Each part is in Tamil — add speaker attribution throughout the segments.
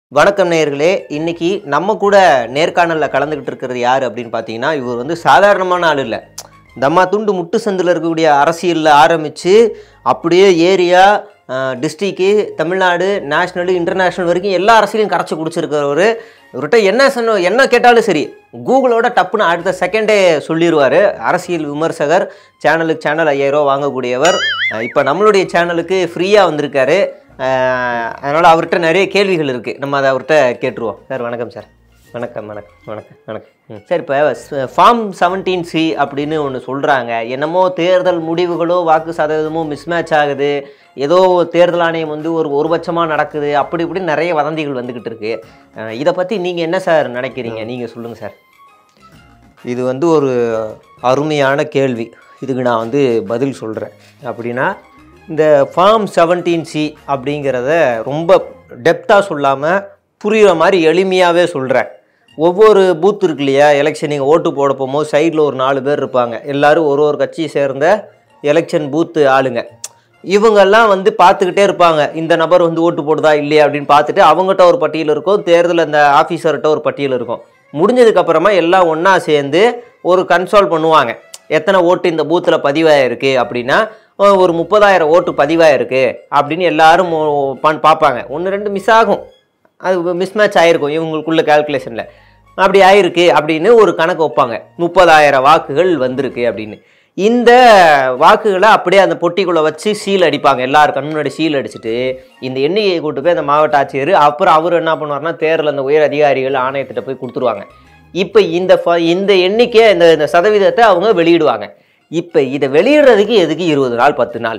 Speaker 1: வணக்கம் நேயர்களே. இன்னைக்கு நம்ம கூட நேர்காணலில் கலந்துக்கிட்டு இருக்கிறது யார் அப்படின்னு பார்த்தீங்கன்னா, இவர் வந்து சாதாரணமான ஆள் இல்லை. தம்மா துண்டு முட்டு சந்தில் இருக்கக்கூடிய அரசியலில் ஆரம்பித்து அப்படியே area, district, Tamil Nadu, national, international வரைக்கும் எல்லா அரசியலையும் கரைச்சி குடிச்சிருக்கிறவர். இவர்கிட்ட என்ன கேட்டாலும் சரி, கூகுளோட டப்புன்னு அடுத்த செகண்டே சொல்லிடுவார். அரசியல் விமர்சகர், சேனல் 5000 ரூபா வாங்கக்கூடியவர். இப்போ நம்மளுடைய சேனலுக்கு ஃப்ரீயாக வந்திருக்காரு. அதனால் அவர்கிட்ட நிறைய கேள்விகள் இருக்குது. நம்ம அதை அவர்கிட்ட கேட்டுருவோம். சார் வணக்கம் சார். வணக்கம் வணக்கம் வணக்கம் வணக்கம் சார். இப்போ ஃபார்ம் 17C அப்படின்னு ஒன்று சொல்கிறாங்க. என்னமோ தேர்தல் முடிவுகளோ வாக்கு சதவீதமோ மிஸ்மேட்ச் ஆகுது, ஏதோ தேர்தல் ஆணையம் வந்து ஒரு பட்சமாக நடக்குது, அப்படி இப்படி நிறைய வதந்திகள் வந்துக்கிட்டு இருக்கு. இதை பற்றி நீங்கள் என்ன சார் நினைக்கிறீங்க? நீங்கள் சொல்லுங்கள் சார். இது வந்து ஒரு அருமையான கேள்வி. இதுக்கு நான் வந்து பதில் சொல்கிறேன். அப்படின்னா, இந்த ஃபார்ம் 17C அப்படிங்கிறத ரொம்ப டெப்த்தாக சொல்லாமல் புரிகிற மாதிரி எளிமையாகவே சொல்கிறேன். ஒவ்வொரு பூத் இருக்கு இல்லையா, எலெக்ஷன் நீங்கள் ஓட்டு போட போகும்போது சைடில் ஒரு 4 பேர் இருப்பாங்க. எல்லோரும் ஒரு கட்சியை சேர்ந்த எலெக்ஷன் பூத்து ஆளுங்க. இவங்கெல்லாம் வந்து பார்த்துக்கிட்டே இருப்பாங்க, இந்த நபர் வந்து ஓட்டு போடுதா இல்லையா அப்படின்னு பார்த்துட்டு. அவங்ககிட்ட ஒரு பட்டியல் இருக்கும், தேர்தல் அந்த ஆஃபீஸர்கிட்ட ஒரு பட்டியல் இருக்கும். முடிஞ்சதுக்கப்புறமா எல்லாம் ஒன்றா சேர்ந்து ஒரு கன்சோல் பண்ணுவாங்க. எத்தனை ஓட்டு இந்த பூத்தில் பதிவாயிருக்கு அப்படின்னா, ஒரு 30,000 ஓட்டு பதிவாயிருக்கு அப்படின்னு எல்லாரும் பார்ப்பாங்க. 1-2 மிஸ் ஆகும், அது மிஸ்மேட்ச் ஆகிருக்கும் இவங்களுக்குள்ள கால்குலேஷனில். அப்படி ஆயிருக்கு அப்படின்னு ஒரு கணக்கு வைப்பாங்க. 30,000 வாக்குகள் வந்திருக்கு அப்படின்னு. இந்த வாக்குகளை அப்படியே அந்த பொட்டிக்குள்ளே வச்சு சீல் அடிப்பாங்க. எல்லாரும் கண் முன்னாடி சீல் அடிச்சுட்டு இந்த எண்ணிக்கையை கூட்டு போய் அந்த மாவட்ட ஆட்சியர், அப்புறம் அவர் என்ன பண்ணுவார்னா தேர்தல் அந்த உயர் அதிகாரிகள் ஆணையத்திட்ட போய் கொடுத்துருவாங்க. இப்போ இந்த எண்ணிக்கை இந்த சதவீதத்தை அவங்க வெளியிடுவாங்க. இப்போ இதை வெளியிடுறதுக்கு எதுக்கு 20 நாள் 10 நாள்?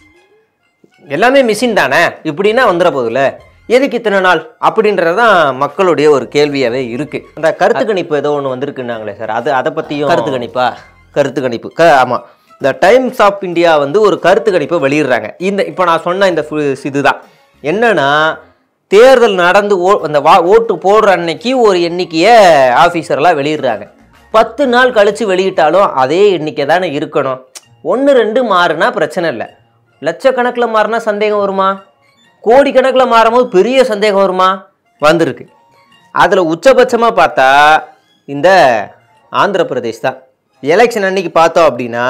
Speaker 1: எல்லாமே மிஷின் தானே, இப்படின்னா வந்துட போதில்ல, எதுக்கு இத்தனை நாள் அப்படின்றதான் மக்களுடைய ஒரு கேள்வியாகவே இருக்குது. அந்த கருத்து கணிப்பு ஏதோ ஒன்று வந்திருக்குன்னாங்களே சார், அதை பற்றியும். கருத்து கணிப்பு ஆமாம். இந்த டைம்ஸ் ஆஃப் இந்தியா வந்து ஒரு கருத்து கணிப்பை வெளியிடுறாங்க. இப்போ நான் சொன்ன இந்த இதுதான் என்னன்னா, தேர்தல் நடந்து அந்த ஓட்டு போடுற அன்னைக்கு ஒரு எண்ணிக்கையை ஆஃபீஸர்லாம் வெளியிடுறாங்க. 10 நாள் கழித்து வெளியிட்டாலும் அதே எண்ணிக்கை தானே இருக்கணும். 1-2 மாறுனா பிரச்சனை இல்லை. லட்சக்கணக்கில் மாறினா சந்தேகம் வருமா? கோடிக்கணக்கில் மாறும்போது பெரிய சந்தேகம் வருமா? வந்திருக்கு. அதில் உச்சபட்சமாக பார்த்தா இந்த ஆந்திர பிரதேஷ் தான். எலெக்ஷன் அன்னைக்கு பார்த்தோம் அப்படின்னா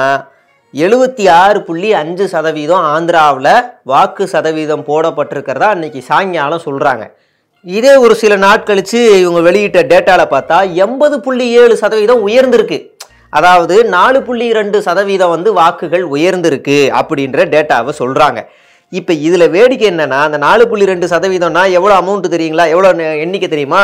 Speaker 1: 76.5% ஆந்திராவில் வாக்கு சதவீதம் போடப்பட்டிருக்கிறதா அன்னைக்கு சாயங்காலம் சொல்கிறாங்க. இதே ஒரு சில நாட் கழித்து இவங்க வெளியிட்ட டேட்டாவில் பார்த்தா 80.7% உயர்ந்திருக்கு. அதாவது 4.2% வந்து வாக்குகள் உயர்ந்திருக்கு அப்படின்ற டேட்டாவை சொல்கிறாங்க. இப்போ இதில் வேடிக்கை என்னென்னா, அந்த 4.2%னா எவ்வளோ அமௌண்ட்டு தெரியுங்களா? எவ்வளோ எண்ணிக்கை தெரியுமா?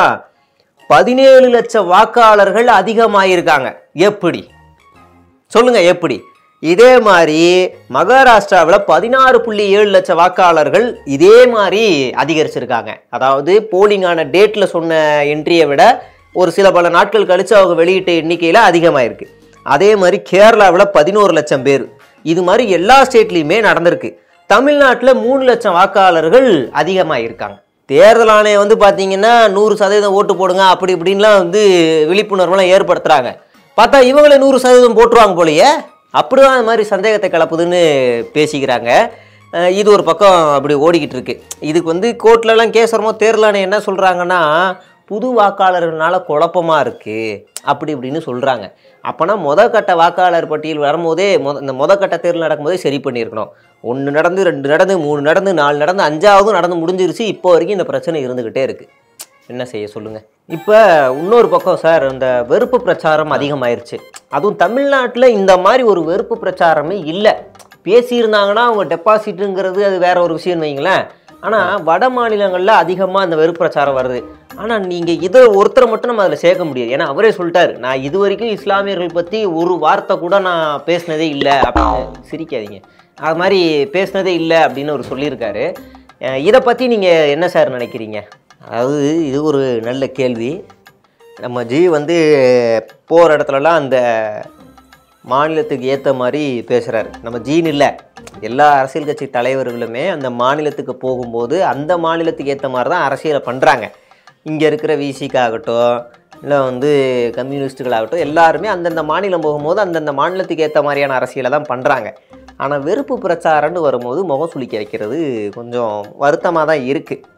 Speaker 1: 17 லட்சம் வாக்காளர்கள் அதிகமாகிருக்காங்க. எப்படி சொல்லுங்கள், எப்படி? இதே மாதிரி மகாராஷ்டிராவில் 16.7 லட்சம் வாக்காளர்கள் இதே மாதிரி அதிகரிச்சிருக்காங்க. அதாவது போலிங்கான டேட்டில் சொன்ன என்ட்ரியை விட ஒரு சில பல நாட்கள் கழித்து அவங்க வெளியிட்ட எண்ணிக்கையில் அதிகமாகிருக்கு. அதே மாதிரி கேரளாவில் 11 லட்சம் பேர். இது மாதிரி எல்லா ஸ்டேட்லேயுமே நடந்திருக்கு. தமிழ்நாட்டில் 3 லட்சம் வாக்காளர்கள் அதிகமாகிருக்காங்க. தேர்தல் ஆணையம் வந்து பார்த்தீங்கன்னா 100% ஓட்டு போடுங்க அப்படி இப்படின்லாம் வந்து விழிப்புணர்வுலாம் ஏற்படுத்துகிறாங்க. பார்த்தா இவங்களே 100% போட்டுருவாங்க போலையே. அப்படிதான் அது மாதிரி சந்தேகத்தை கலப்புதுன்னு பேசிக்கிறாங்க. இது ஒரு பக்கம் அப்படி ஓடிக்கிட்டு இருக்கு. இதுக்கு வந்து கோர்ட்லலாம் கேஸ் வரும்போது தேர்தல் ஆணையம் என்ன சொல்கிறாங்கன்னா, புது வாக்காளர்களால் குழப்பமாக இருக்குது அப்படி இப்படின்னு சொல்கிறாங்க. அப்போனா கட்ட வாக்காளர் பட்டியல் வரும்போதே இந்த கட்ட தேர்தல் நடக்கும்போதே சரி பண்ணியிருக்கணும். 1 நடந்து 2 நடந்து 3 நடந்து 4 நடந்து 5ஆவது நடந்து முடிஞ்சிருச்சு. இப்போ வரைக்கும் இந்த பிரச்சனை இருந்துக்கிட்டே இருக்குது. என்ன செய்ய சொல்லுங்கள். இப்போ இன்னொரு பக்கம் சார், இந்த வெறுப்பு பிரச்சாரம் அதிகமாயிருச்சு. அதுவும் தமிழ்நாட்டில் இந்த மாதிரி ஒரு வெறுப்பு பிரச்சாரமே இல்லை. பேசியிருந்தாங்கன்னா அவங்க டெபாசிட்டுங்கிறது அது வேற ஒரு விஷயம் வைங்களேன். ஆனால் வட மாநிலங்களில் அதிகமாக அந்த வெறுப்பு பிரச்சாரம் வருது. ஆனால் நீங்கள் இதை ஒருத்தரை மட்டும் நம்ம அதில் சேர்க்க முடியாது. ஏன்னா அவரே சொல்லிட்டாரு, நான் இது வரைக்கும் இஸ்லாமியர்கள் பற்றி ஒரு வார்த்தை கூட நான் பேசினதே இல்லை அப்படின்னு. சிரிக்காதீங்க, அது மாதிரி பேசினதே இல்லை அப்படின்னு அவர் சொல்லியிருக்காரு. இதை பற்றி நீங்கள் என்ன சார் நினைக்கிறீங்க? அதாவது இது ஒரு நல்ல கேள்வி. நம்ம வந்து போகிற இடத்துலலாம் அந்த மாநிலத்துக்கு ஏற்ற மாதிரி பேசுகிறாரு. நம்ம ஜீன் இல்லை, எல்லா அரசியல் கட்சி தலைவர்களுமே அந்த மாநிலத்துக்கு போகும்போது அந்த மாநிலத்துக்கு ஏற்ற மாதிரி தான் அரசியலை பண்ணுறாங்க. இங்கே இருக்கிற விசிக்காகட்டும் இல்லை வந்து கம்யூனிஸ்ட்டுகளாகட்டும் எல்லாருமே அந்தந்த மாநிலம் போகும்போது அந்தந்த மாநிலத்துக்கு ஏற்ற மாதிரியான அரசியலை தான் பண்ணுறாங்க. ஆனால் வெறுப்பு பிரச்சாரம்னு வரும்போது முகம் சுளிக்க வைக்கிறது கொஞ்சம் வருத்தமாக தான் இருக்குது.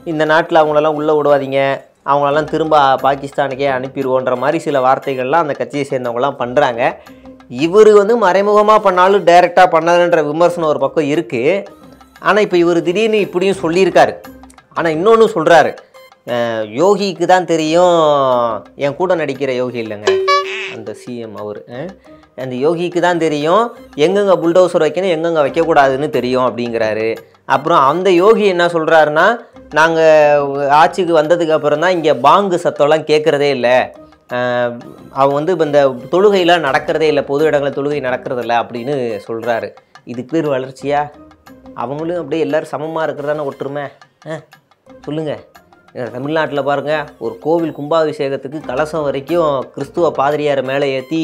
Speaker 1: இந்த நாட்டில் அவங்களெல்லாம் உள்ளே விடுவாதீங்க, அவங்களெல்லாம் திரும்ப பாகிஸ்தானுக்கே அனுப்பிடுவோன்ற மாதிரி சில வார்த்தைகள்லாம் அந்த கட்சியை சேர்ந்தவங்களாம் பண்ணுறாங்க. இவர் வந்து மறைமுகமாக பண்ணாலும் டைரெக்டாக பண்ணாதுன்ற விமர்சனம் ஒரு பக்கம் இருக்குது. ஆனால் இப்போ இவர் திடீர்னு இப்படியும் சொல்லியிருக்காரு. ஆனால் இன்னொன்று சொல்கிறாரு, யோகிக்கு தான் தெரியும், என் கூட நடிக்கிற யோகி இல்லைங்க அந்த சிஎம் அவர், அந்த யோகிக்கு தான் தெரியும் எங்கெங்கே புல்டோசர் வைக்கணும் எங்கெங்கே வைக்கக்கூடாதுன்னு தெரியும் அப்படிங்கிறாரு. அப்புறம் அந்த யோகி என்ன சொல்கிறாருன்னா, நாங்கள் ஆட்சிக்கு வந்ததுக்கு அப்புறம் தான் இங்கே பாங்கு சத்தம்லாம் கேட்குறதே இல்லை, அவங்க வந்து இப்போ இந்த தொழுகையெல்லாம் நடக்கிறதே இல்லை, பொது இடங்களில் தொழுகை நடக்கிறதில்ல அப்படின்னு சொல்கிறாரு. இதுக்கு பேர் வளர்ச்சியா? அவங்களும் அப்படியே எல்லோரும் சமமாக இருக்கிறதான ஒற்றுமை சொல்லுங்கள். தமிழ்நாட்டில் பாருங்கள், ஒரு கோவில் கும்பாபிஷேகத்துக்கு கலசம் வரைக்கும் கிறிஸ்துவ பாதிரியாரை மேலே ஏற்றி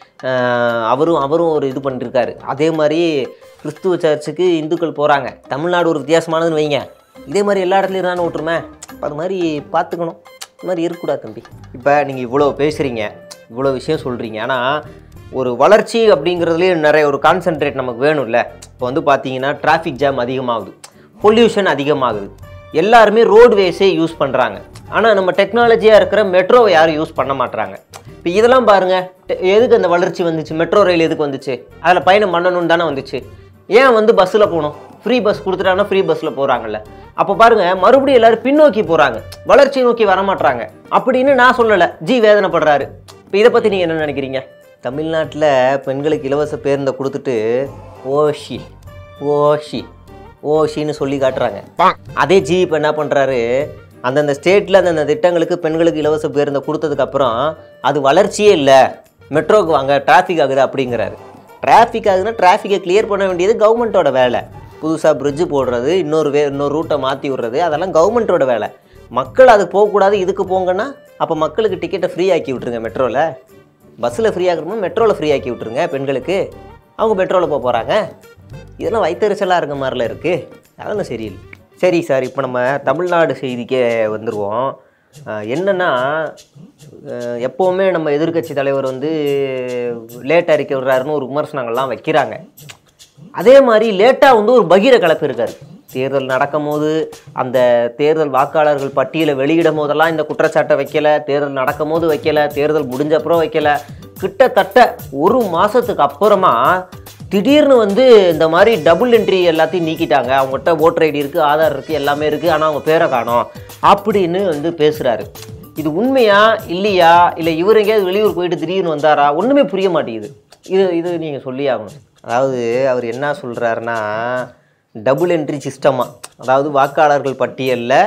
Speaker 1: அவரும் ஒரு இது பண்ணிருக்காரு. அதே மாதிரி கிறிஸ்துவ சர்ச்சுக்கு இந்துக்கள் போகிறாங்க. தமிழ்நாடு ஒரு வித்தியாசமானதுன்னு வைங்க, இதே மாதிரி எல்லா இடத்துலையும் இருந்தாலும் ஒற்றுமை. அது மாதிரி பார்த்துக்கணும், இது மாதிரி இருக்கக்கூடாது தம்பி. இப்போ நீங்கள் இவ்வளோ பேசுகிறீங்க, இவ்வளோ விஷயம் சொல்கிறீங்க, ஆனால் ஒரு வளர்ச்சி அப்படிங்கிறதுலேயே நிறைய ஒரு கான்சென்ட்ரேட் நமக்கு வேணும்ல. இப்போ வந்து பார்த்தீங்கன்னா டிராஃபிக் ஜாம் அதிகமாகுது, பொல்யூஷன் அதிகமாகுது, எல்லாருமே ரோட்வேஸே யூஸ் பண்ணுறாங்க. ஆனால் நம்ம டெக்னாலஜியாக இருக்கிற மெட்ரோவை யாரும் யூஸ் பண்ண மாட்டுறாங்க. இப்போ இதெல்லாம் பாருங்கள், எதுக்கு அந்த வளர்ச்சி வந்துச்சு? மெட்ரோ ரயில் எதுக்கு வந்துச்சு? அதில் பயணம் பண்ணணும்னு தானே வந்துச்சு. ஏன் வந்து பஸ்ஸில் போகணும்? ஃப்ரீ பஸ் கொடுத்துட்டாங்கன்னா ஃப்ரீ பஸ்ஸில் போகிறாங்கல்ல. அப்போ பாருங்கள், மறுபடியும் எல்லோரும் பின்னோக்கி போகிறாங்க, வளர்ச்சி நோக்கி வரமாட்டுறாங்க அப்படின்னு நான் சொல்லலை, வேதனைப்படுறாரு. இப்போ இதை பற்றி நீங்கள் என்ன நினைக்கிறீங்க? தமிழ்நாட்டில் பெண்களுக்கு இலவச பேருந்தை கொடுத்துட்டு ஓஷி ஓஷி ஓஷின்னு சொல்லி காட்டுறாங்க. அதே இப்போ என்ன பண்ணுறாரு, அந்தந்த ஸ்டேட்டில் அந்தந்த திட்டங்களுக்கு பெண்களுக்கு இலவச பேருந்தை கொடுத்ததுக்கப்புறம் அது வளர்ச்சியே இல்லை, மெட்ரோவுக்கு வாங்க டிராஃபிக் ஆகுது அப்படிங்கிறாரு. டிராஃபிக் ஆகுதுன்னா டிராஃபிக்கை கிளியர் பண்ண வேண்டியது கவர்மெண்ட்டோட வேலை. புதுசாக பிரிட்ஜு போடுறது, இன்னொரு ரூட்டை மாற்றி விடுறது, அதெல்லாம் கவர்மெண்ட்டோட வேலை. மக்கள் அதுக்கு போகக்கூடாது, இதுக்கு போங்கன்னா அப்போ மக்களுக்கு டிக்கெட்டை ஃப்ரீ ஆக்கி விட்ருங்க. மெட்ரோவில் பஸ்ஸில் ஃப்ரீ ஆக்கணுமோ மெட்ரோவில் ஃப்ரீ ஆக்கி விட்ருங்க பெண்களுக்கு, அவங்க மெட்ரோவில் போகிறாங்க. இதெல்லாம் வயிற்றுச்சலாக இருக்க மாதிரிலாம் இருக்குது, அதெல்லாம் சரியில்லை. சரி சார், இப்போ நம்ம தமிழ்நாடு செய்திக்கே வந்துடுவோம். என்னென்னா, எப்போவுமே நம்ம எதிர்க்கட்சி தலைவர் வந்து லேட் அறிக்கை விடுறாருன்னு ஒரு விமர்சனங்கள்லாம் வைக்கிறாங்க. அதே மாதிரி லேட்டாக வந்து ஒரு பகீர கலப்பு இருக்கார். தேர்தல் நடக்கும் போது அந்த தேர்தல் வாக்காளர்கள் பட்டியலை வெளியிடும் போதெல்லாம் இந்த குற்றச்சாட்டை வைக்கலை, தேர்தல் நடக்கும் போது வைக்கலை, தேர்தல் முடிஞ்ச அப்புறம் வைக்கலை. கிட்டத்தட்ட ஒரு மாதத்துக்கு அப்புறமா திடீர்னு வந்து இந்த மாதிரி டபுள் என்ட்ரி எல்லாத்தையும் நீக்கிட்டாங்க, அவங்ககிட்ட ஓட்டர் ஐடி இருக்குது, ஆதார் இருக்குது, எல்லாமே இருக்குது, ஆனால் அவங்க பேரை காணோம் அப்படின்னு வந்து பேசுகிறாரு. இது உண்மையா இல்லையா, இல்லை இவர் எங்கேயாவது வெளியூர் போயிட்டு திடீர்னு வந்தாரா, ஒன்றுமே புரிய மாட்டேங்குது. இது நீங்கள் சொல்லி ஆகணும். அதாவது அவர் என்ன சொல்கிறாருன்னா, டபுள் என்ட்ரி சிஸ்டமாக, அதாவது வாக்காளர்கள் பட்டியலில்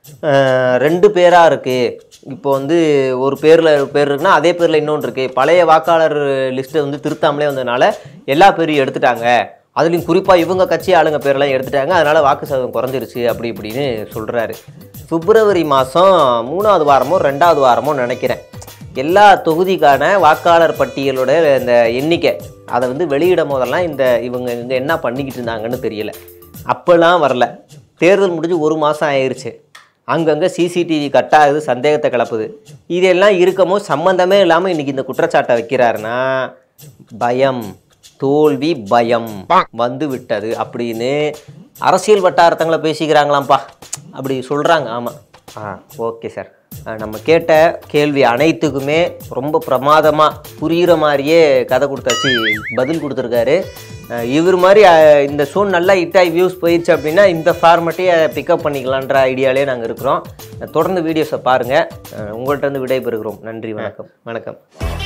Speaker 1: 2 பேராக இருக்குது. இப்போ வந்து ஒரு பேர் இருக்குன்னா அதே பேரில் இன்னொன்று இருக்குது. பழைய வாக்காளர் லிஸ்ட்டை வந்து திருத்தாமலே வந்ததுனால எல்லா பேரையும் எடுத்துட்டாங்க, அதுலேயும் குறிப்பாக இவங்க கட்சி ஆளுங்க பேரெல்லாம் எடுத்துட்டாங்க, அதனால் வாக்கு சதவீதம் குறைஞ்சிருச்சு அப்படி இப்படின்னு சொல்கிறாரு. பிப்ரவரி மாதம் 3வது வாரமோ 2வது வாரமோ நினைக்கிறேன், எல்லா தொகுதிக்கான வாக்காளர் பட்டியலோட இந்த எண்ணிக்கை அதை வந்து வெளியிடும் போதெல்லாம் இவங்க என்ன பண்ணிக்கிட்டு இருந்தாங்கன்னு தெரியல. அப்போல்லாம் வரல. தேர்தல் முடிஞ்சு 1 மாதம் ஆயிடுச்சு. அங்கங்கே சிசிடிவி கட்டாகுது, சந்தேகத்தை கிளப்புது. இதெல்லாம் இருக்கமோ சம்மந்தமே இல்லாமல் இன்றைக்கி இந்த குற்றச்சாட்டை வைக்கிறாருன்னா, பயம், தோல்வி பயம் வந்து விட்டது அப்படின்னு அரசியல் வட்டாரத்தங்களை பேசிக்கிறாங்களாம்ப்பா, அப்படி சொல்கிறாங்க. ஆமாம், ஓகே சார். நம்ம கேட்ட கேள்வி அனைத்துக்குமே ரொம்ப பிரமாதமாக புரிகிற மாதிரியே கதை கொடுத்தாச்சு, பதில் கொடுத்துருக்காரு. இவர் மாதிரி இந்த ஷோ நல்லா ஹிட்டாகி வியூஸ் போயிடுச்சு அப்படின்னா இந்த ஃபார்மேட்டையே பிக்கப் பண்ணிக்கலான்ற ஐடியாலே நாங்கள் இருக்கிறோம். தொடர்ந்து வீடியோஸை பாருங்கள். உங்கள்கிட்ட விடைபெறுகிறோம். நன்றி, வணக்கம்.